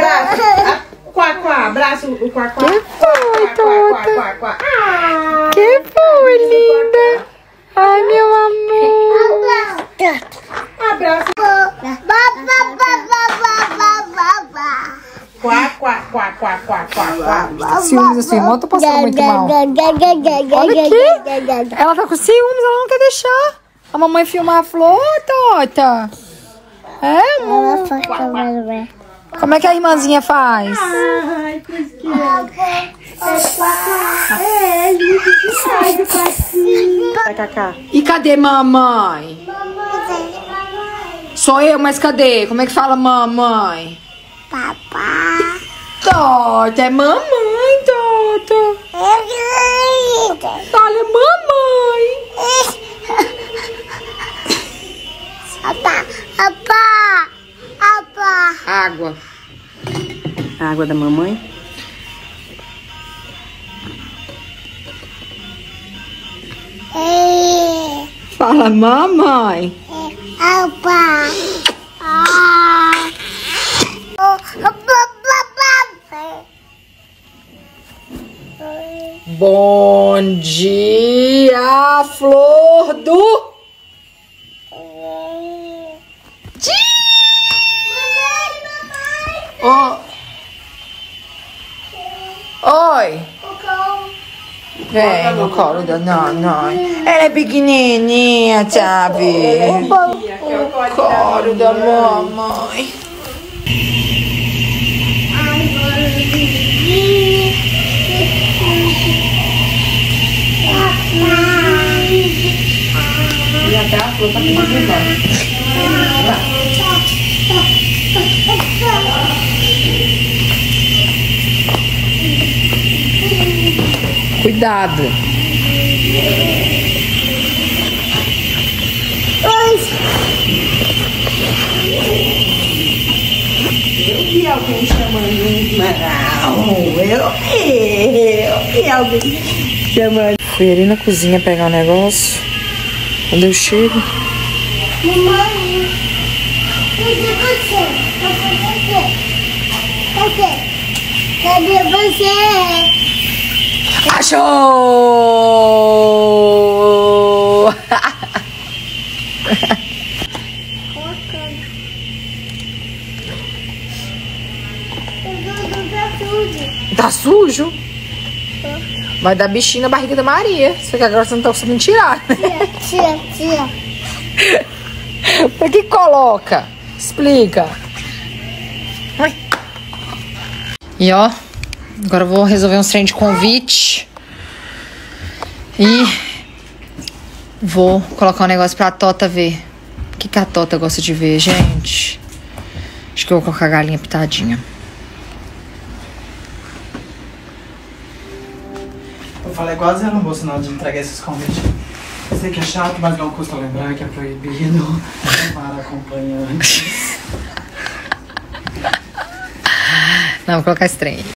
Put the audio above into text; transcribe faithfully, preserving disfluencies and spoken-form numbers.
abraça. Quá, quá, abraça o quá, quá. Que foi, Tota? Quá, quá, quá. Ah, Que foi, linda? Ai, meu amor. abraça. Quá, quá, quá, quá, quá, quá, quá. Ciúmes da sua irmã, tô passando muito mal. Olha aqui. Ela tá com ciúmes, ela não quer deixar a mamãe filmar a flor, Tota. É, amor. Como é que a irmãzinha faz? Ai, que é, lindo demais do passinho. Vai, Cacá. E cadê mamãe? Sou eu, mas cadê? Como é que fala mamãe? Papá. Tota, é mamãe, Tota. Olha, mamãe. Papá, papá, papá. Água. A água da mamãe. É, Fala, mamãe. papá. Ah. Oh, papá. Bom dia, flor do... Oh. Oi. Vem no colo da nanãe. Ela é pequenininha, sabe? O colo da mamãe. E até a flor tá pedindo. Cuidado. Eu vi alguém chamando um não, eu vi, eu vi alguém chamando. Fui ali na cozinha pegar um negócio. Quando eu chego... Mamãe, cadê você? Cadê você? Cadê você? Achou! Tá sujo? Vai dar bichinho na barriga da Maria. Só que agora você não tá conseguindo tirar. Tira, tira, tira. Pra que coloca? Explica. Ai. E ó, agora eu vou resolver uns trem de convite. E vou colocar um negócio pra Tota ver. O que, que a Tota gosta de ver, gente? Acho que eu vou colocar a galinha pitadinha. Eu falei quase eu não vou sinal de entregar esses convites. Eu sei que é chato, mas não custa lembrar que é proibido para acompanhantes. Não, vou colocar esse trem.